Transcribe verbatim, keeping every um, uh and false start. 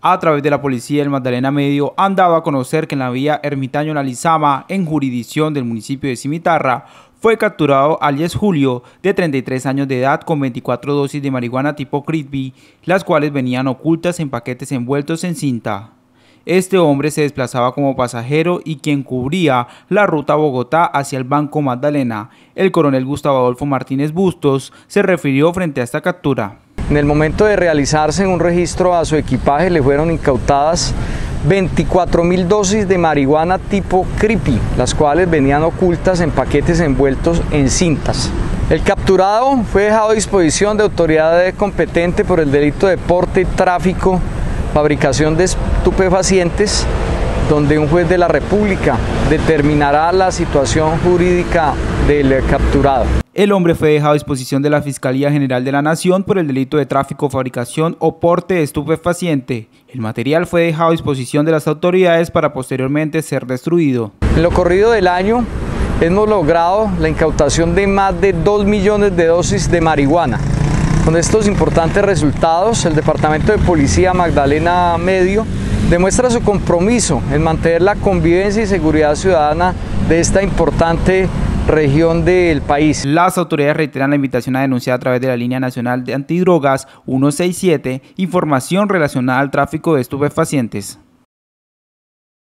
A través de la policía del Magdalena Medio han dado a conocer que en la vía Ermitaño-La Lizama, en jurisdicción del municipio de Cimitarra, fue capturado alias Julio, de treinta y tres años de edad, con veinticuatro dosis de marihuana tipo Creepy, las cuales venían ocultas en paquetes envueltos en cinta. Este hombre se desplazaba como pasajero y quien cubría la ruta Bogotá hacia el Banco Magdalena. El coronel Gustavo Adolfo Martínez Bustos se refirió frente a esta captura. En el momento de realizarse un registro a su equipaje le fueron incautadas veinticuatro mil dosis de marihuana tipo Creepy, las cuales venían ocultas en paquetes envueltos en cintas. El capturado fue dejado a disposición de autoridad competente por el delito de porte y tráfico, fabricación de estupefacientes, donde un juez de la República determinará la situación jurídica del capturado. El hombre fue dejado a disposición de la Fiscalía General de la Nación por el delito de tráfico, fabricación o porte de estupefaciente. El material fue dejado a disposición de las autoridades para posteriormente ser destruido. En lo corrido del año hemos logrado la incautación de más de dos millones de dosis de marihuana. Con estos importantes resultados, el Departamento de Policía Magdalena Medio demuestra su compromiso en mantener la convivencia y seguridad ciudadana de esta importante región del país. Las autoridades reiteran la invitación a denunciar a través de la Línea Nacional de Antidrogas ciento sesenta y siete información relacionada al tráfico de estupefacientes.